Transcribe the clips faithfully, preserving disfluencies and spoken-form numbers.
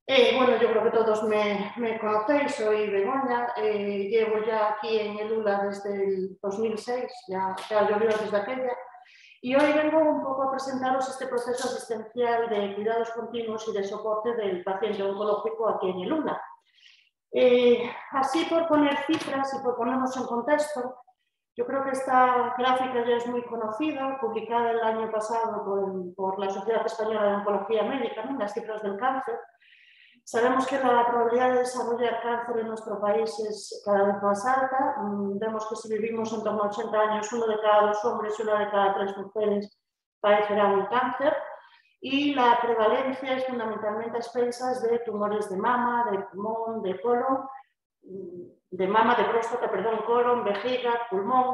Eh, bueno, yo creo que todos me, me conocéis, soy Begoña, eh, llevo ya aquí en el U L A desde el dos mil seis, ya, ya llovió desde aquella, y hoy vengo un poco a presentaros este proceso asistencial de cuidados continuos y de soporte del paciente oncológico aquí en el U L A. Eh, así, por poner cifras y por ponernos en contexto, yo creo que esta gráfica ya es muy conocida, publicada el año pasado por, por la Sociedad Española de Oncología Médica, ¿no? Las cifras del cáncer. Sabemos que la probabilidad de desarrollar cáncer en nuestro país es cada vez más alta. Vemos que si vivimos en torno a ochenta años, uno de cada dos hombres y una de cada tres mujeres padecerá un cáncer. Y la prevalencia es fundamentalmente a expensas de tumores de mama, de pulmón, de colon, de mama, de próstata, perdón, colon, vejiga, pulmón.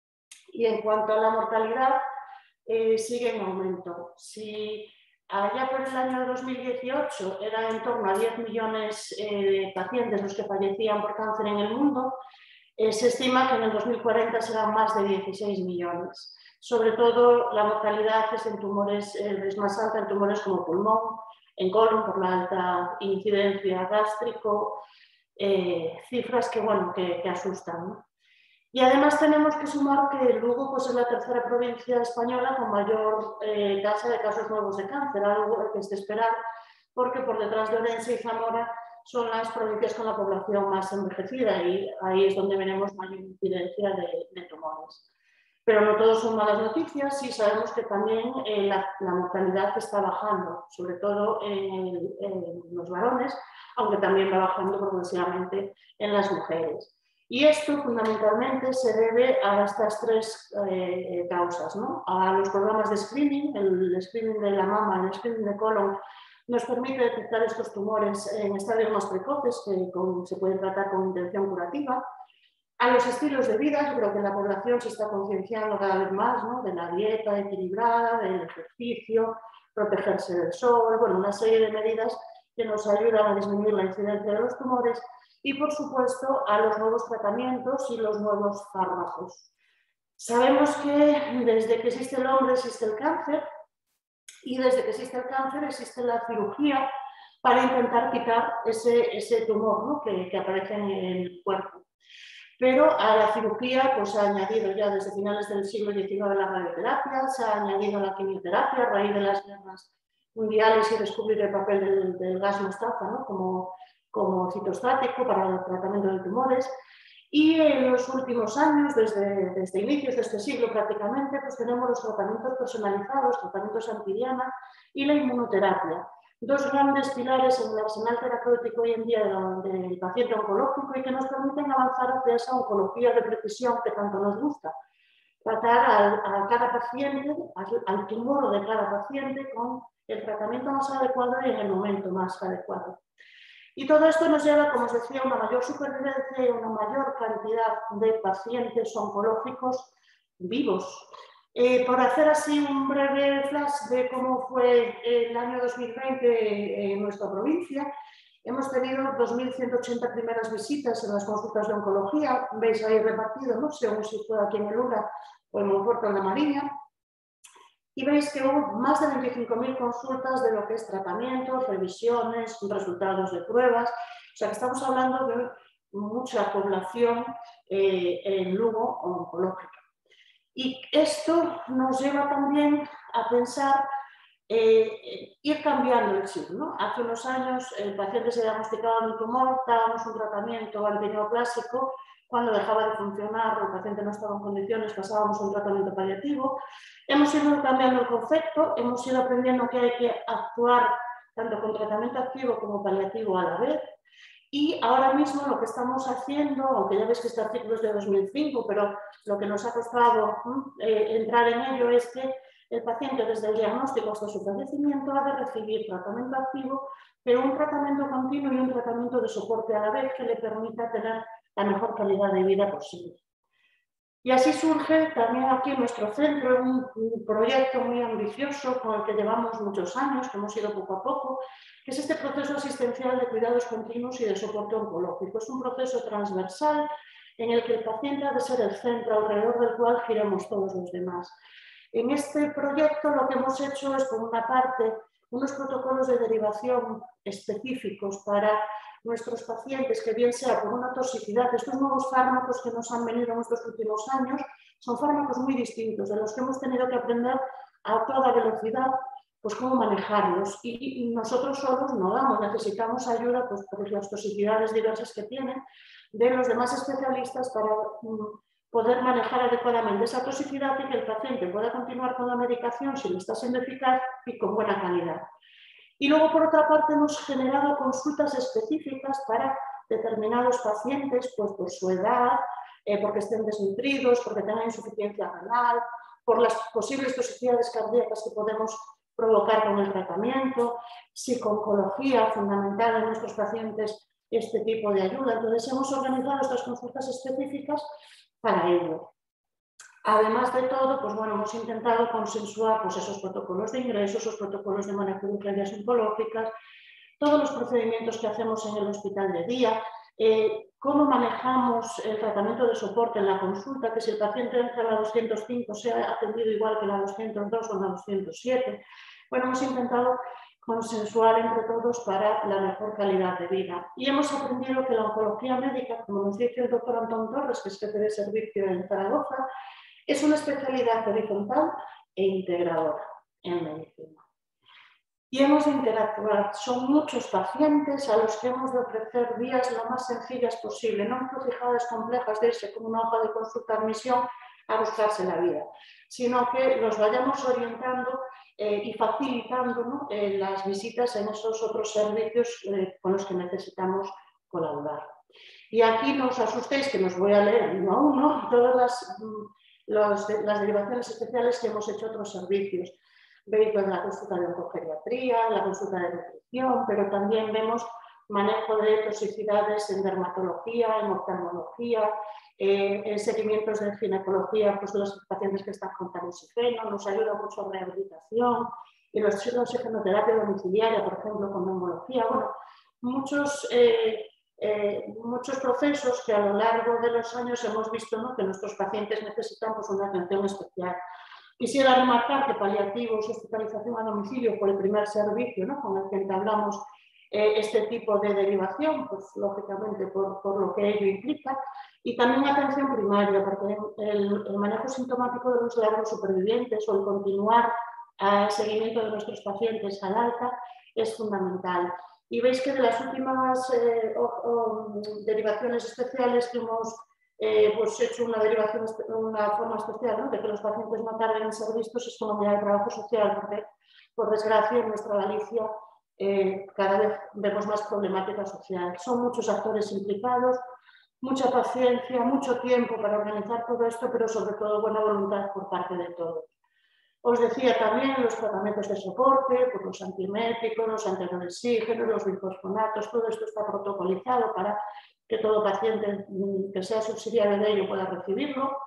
Y en cuanto a la mortalidad, eh, sigue en aumento. Si allá por el año dos mil dieciocho eran en torno a diez millones eh, de pacientes los que fallecían por cáncer en el mundo, eh, se estima que en el dos mil cuarenta serán más de dieciséis millones. Sobre todo la mortalidad es, en tumores, eh, es más alta en tumores como pulmón, en colon por la alta incidencia gástrico, eh, cifras que, bueno, que, que asustan, ¿no? Y además tenemos que sumar que Lugo pues, es la tercera provincia española con mayor eh, tasa de casos nuevos de cáncer, algo que es de esperar, porque por detrás de Orense y Zamora son las provincias con la población más envejecida y ahí es donde veremos mayor incidencia de, de tumores. Pero no todos son malas noticias y sabemos que también eh, la, la mortalidad está bajando, sobre todo en, el, en los varones, aunque también va bajando progresivamente en las mujeres. Y esto fundamentalmente se debe a estas tres eh, causas, ¿no? A los programas de screening, el screening de la mama, el screening de colon, nos permite detectar estos tumores en estadios más precoces que con, se pueden tratar con intención curativa. A los estilos de vida, yo creo que la población se está concienciando cada vez más, ¿no? De la dieta equilibrada, del ejercicio, protegerse del sol, bueno, una serie de medidas que nos ayudan a disminuir la incidencia de los tumores. Y, por supuesto, a los nuevos tratamientos y los nuevos fármacos. Sabemos que desde que existe el hombre existe el cáncer y desde que existe el cáncer existe la cirugía para intentar quitar ese, ese tumor, ¿no? que, que aparece en el cuerpo. Pero a la cirugía pues, se ha añadido ya desde finales del siglo diecinueve la radioterapia, se ha añadido la quimioterapia a raíz de las guerras mundiales y descubrir el papel del, del gas mostaza, ¿no? como como citostático para el tratamiento de tumores. Y en los últimos años, desde, desde inicios de este siglo prácticamente, pues tenemos los tratamientos personalizados, tratamientos antidiana y la inmunoterapia. Dos grandes pilares en el arsenal terapéutico hoy en día del de paciente oncológico y que nos permiten avanzar hacia esa oncología de precisión que tanto nos gusta. Tratar al, a cada paciente, al, al tumor de cada paciente con el tratamiento más adecuado y en el momento más adecuado. Y todo esto nos lleva, como os decía, a una mayor supervivencia y una mayor cantidad de pacientes oncológicos vivos. Eh, por hacer así un breve flash de cómo fue el año dos mil veinte en nuestra provincia, hemos tenido dos mil ciento ochenta primeras visitas en las consultas de oncología, veis ahí repartido, ¿no? Según si fue aquí en el U L A o en Monforte o en La Mariña. Y veis que hubo más de veinticinco mil consultas de lo que es tratamientos, revisiones, resultados de pruebas. O sea que estamos hablando de mucha población eh, en Lugo oncológica. Y esto nos lleva también a pensar, eh, ir cambiando el chip, ¿no? Hace unos años el paciente se diagnosticaba un tumor, dábamos un tratamiento antineoplásico. Cuando dejaba de funcionar o el paciente no estaba en condiciones, pasábamos a un tratamiento paliativo. Hemos ido cambiando el concepto, hemos ido aprendiendo que hay que actuar tanto con tratamiento activo como paliativo a la vez. Y ahora mismo lo que estamos haciendo, aunque ya ves que este artículo es de dos mil cinco, pero lo que nos ha costado eh, entrar en ello es que el paciente desde el diagnóstico hasta su fallecimiento ha de recibir tratamiento activo, pero un tratamiento continuo y un tratamiento de soporte a la vez que le permita tener la mejor calidad de vida posible. Y así surge también aquí en nuestro centro un, un proyecto muy ambicioso con el que llevamos muchos años, que hemos ido poco a poco, que es este proceso asistencial de cuidados continuos y de soporte oncológico. Es un proceso transversal en el que el paciente ha de ser el centro alrededor del cual giremos todos los demás. En este proyecto lo que hemos hecho es, por una parte, unos protocolos de derivación específicos para nuestros pacientes, que bien sea por una toxicidad. Estos nuevos fármacos que nos han venido en estos últimos años son fármacos muy distintos, de los que hemos tenido que aprender a toda velocidad pues cómo manejarlos, y, y nosotros solos no damos, necesitamos ayuda pues, por las toxicidades diversas que tienen de los demás especialistas para um, poder manejar adecuadamente esa toxicidad y que el paciente pueda continuar con la medicación si le está siendo eficaz y con buena calidad. Y luego, por otra parte, hemos generado consultas específicas para determinados pacientes, pues por su edad, eh, porque estén desnutridos, porque tengan insuficiencia renal, por las posibles toxicidades cardíacas que podemos provocar con el tratamiento, psico-oncología, fundamental en nuestros pacientes este tipo de ayuda. Entonces, hemos organizado estas consultas específicas para ello. Además de todo, pues bueno, hemos intentado consensuar pues, esos protocolos de ingreso, esos protocolos de manejo de urgencias oncológicas, todos los procedimientos que hacemos en el hospital de día, eh, cómo manejamos el tratamiento de soporte en la consulta, que si el paciente entra a la doscientos cinco sea atendido igual que la doscientos dos o la doscientos siete. Bueno, hemos intentado consensuar entre todos para la mejor calidad de vida. Y hemos aprendido que la oncología médica, como nos dice el doctor Antón Torres, que es jefe de servicio en Zaragoza, es una especialidad horizontal e integradora en medicina. Y hemos de interactuar. Son muchos pacientes a los que hemos de ofrecer vías lo más sencillas posible, no encrucijadas complejas de irse con una hoja de consulta-admisión a buscarse la vida, sino que los vayamos orientando eh, y facilitando, ¿no? eh, las visitas en esos otros servicios eh, con los que necesitamos colaborar. Y aquí no os asustéis que nos voy a leer uno a uno todas las, los, las derivaciones especiales que hemos hecho a otros servicios. Veis pues, la consulta de oncogeriatría, la consulta de nutrición, pero también vemos manejo de toxicidades en dermatología, en oftalmología, eh, en seguimientos de ginecología, pues los pacientes que están con tamoxifeno, nos ayuda mucho en rehabilitación, y los chicos de genoterapia domiciliaria, por ejemplo, con neumología. Bueno, muchos, eh, eh, muchos procesos que a lo largo de los años hemos visto, ¿no? que nuestros pacientes necesitan pues, una atención especial. Quisiera remarcar que paliativos, hospitalización a domicilio fue el primer servicio, ¿no? con el que entablamos eh, este tipo de derivación, pues lógicamente por, por lo que ello implica, y también atención primaria, porque el, el manejo sintomático de los largos supervivientes o el continuar al seguimiento de nuestros pacientes al alta es fundamental. Y veis que de las últimas eh, o, o, derivaciones especiales que hemos Eh, pues he hecho una derivación, una forma especial, ¿no? de que los pacientes no tarden en ser vistos, es como el trabajo social, porque por desgracia en nuestra Galicia eh, cada vez vemos más problemática social. Son muchos actores implicados, mucha paciencia, mucho tiempo para organizar todo esto, pero sobre todo buena voluntad por parte de todos. Os decía también los tratamientos de soporte, pues los antieméticos, los antidepresivos, los bifosfonatos, todo esto está protocolizado para que todo paciente que sea subsidiario de ello pueda recibirlo.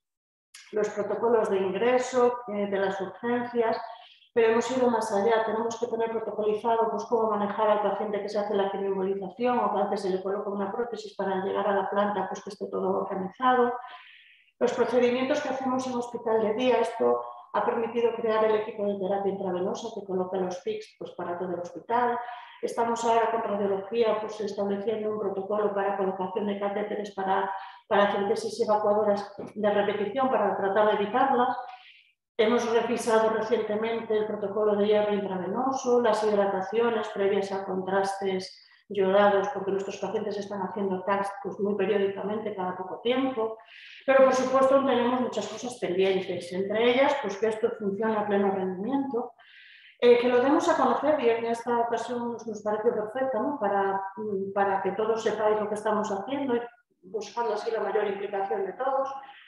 Los protocolos de ingreso, eh, de las urgencias, pero hemos ido más allá. Tenemos que tener protocolizado pues, cómo manejar al paciente que se hace la quimioembolización o que a veces se le coloca una prótesis para llegar a la planta, pues que esté todo organizado. Los procedimientos que hacemos en hospital de día, esto ha permitido crear el equipo de terapia intravenosa que coloca los P I Cs pues, para todo el hospital. Estamos ahora con radiología pues, estableciendo un protocolo para colocación de catéteres para, para centesis evacuadoras de repetición para tratar de evitarlas. Hemos revisado recientemente el protocolo de hierro intravenoso, las hidrataciones previas a contrastes yodados, porque nuestros pacientes están haciendo T A C pues, muy periódicamente, cada poco tiempo. Pero, por supuesto, tenemos muchas cosas pendientes, entre ellas pues, que esto funcione a pleno rendimiento, eh, que lo demos a conocer, y en esta ocasión nos, nos parece perfecta, ¿no? para, para que todos sepáis lo que estamos haciendo y buscando así la mayor implicación de todos.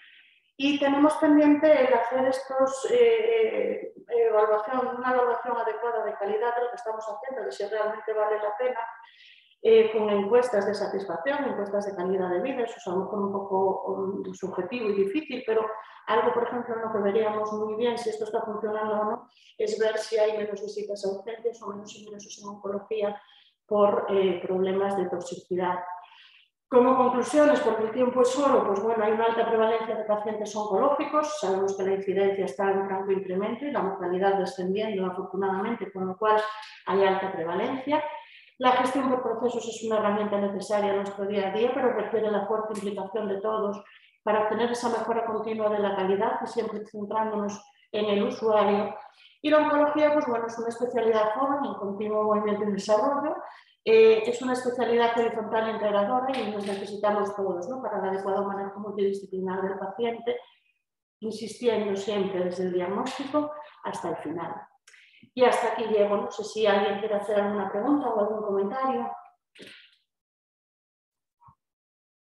Y tenemos pendiente el hacer estos, eh, evaluación, una evaluación adecuada de calidad de lo que estamos haciendo, de si realmente vale la pena, eh, con encuestas de satisfacción, encuestas de calidad de vida. Eso es a lo mejor un poco um, subjetivo y difícil, pero algo, por ejemplo, en lo que veríamos muy bien si esto está funcionando o no, es ver si hay menos visitas a urgencias o menos ingresos en oncología por eh, problemas de toxicidad. Como conclusiones, porque el tiempo es oro, pues bueno, hay una alta prevalencia de pacientes oncológicos, sabemos que la incidencia está en franco incremento y la mortalidad descendiendo afortunadamente, con lo cual hay alta prevalencia. La gestión por procesos es una herramienta necesaria en nuestro día a día, pero requiere la fuerte implicación de todos para obtener esa mejora continua de la calidad y siempre centrándonos en el usuario. Y la oncología, pues bueno, es una especialidad joven en continuo movimiento y desarrollo. Eh, es una especialidad horizontal e integradora y nos necesitamos todos, ¿no?, para el adecuado manejo multidisciplinar del paciente, insistiendo siempre desde el diagnóstico hasta el final. Y hasta aquí llego. No sé si alguien quiere hacer alguna pregunta o algún comentario.